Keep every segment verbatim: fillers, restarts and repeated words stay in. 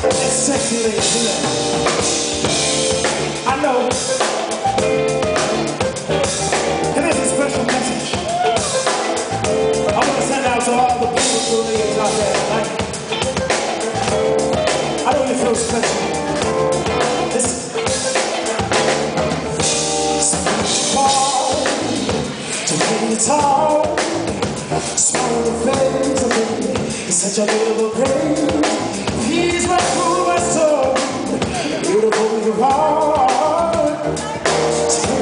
It's sexy ladies, isn't it? I know. And there's a special message I want to send out to all the beautiful ladies out there. Like, I know you feel special. Listen. So much fun to hear you talk. Small face, it's such a little pain. He's right through my soul. Beautiful you are. So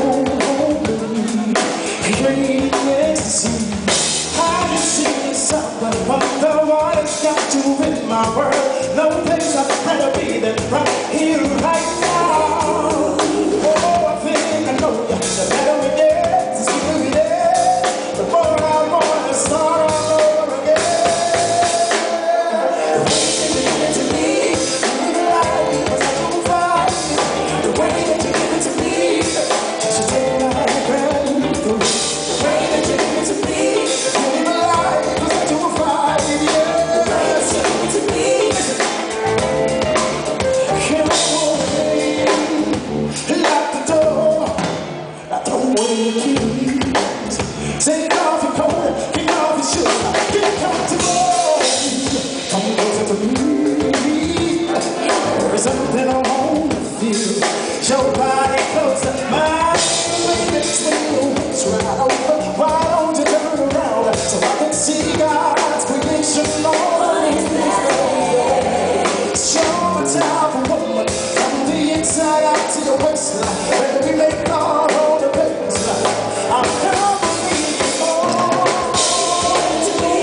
great ecstasy. How you see something wonder what it's got to in my world. No place I'd rather be than right here, right now. Oh, I think I know you. The better we get, the sooner we get, the more I want to start all over again. The way that you give it to me, you give it life, because I don't fight. The way that you give it to me, just take my breath. The way that you give it to me, you give it life, because I don't fight. Yeah. The way that you give it to me, can't hold me. Lock the door, I don't want you to keep. Take off your coat, kick off your shoes, get comfortable. Come closer to me. There's something I want to feel. Your body closer, mine. Makes me it's right over. Why don't you turn around so I can see God's creation all in this way? Showtime for woman, from the inside out to the waistline. When we make all on the baseline, I'm coming home to me.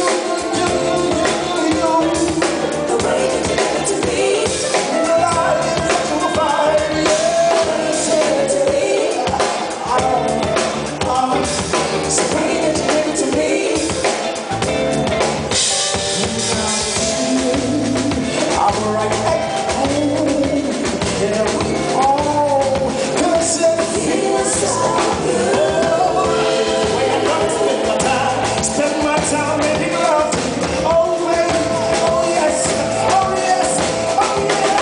The way that you give it to me, in the light that you will find, yeah. Say it to me, oh, oh. So the way that you give it to me, I'm right at home. Yeah, we all could say feels so good. The way I love to spend my time, spend my time making love to you. Oh, baby, oh yes, oh yes, oh yeah.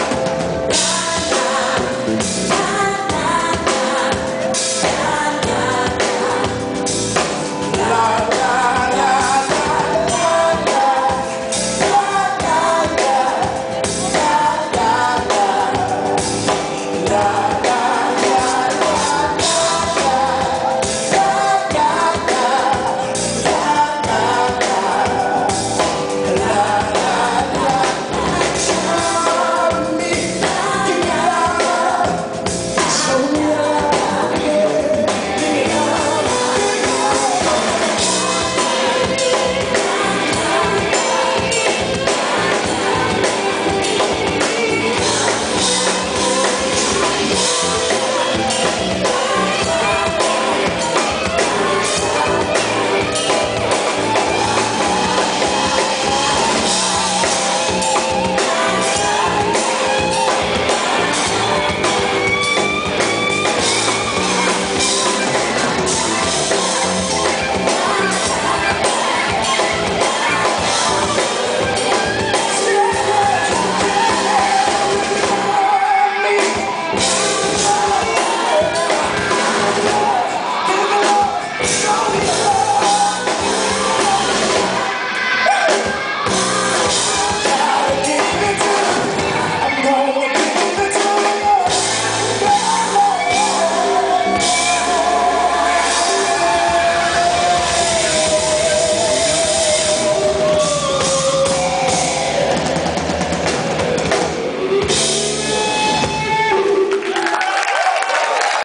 La la la la la la Show me love.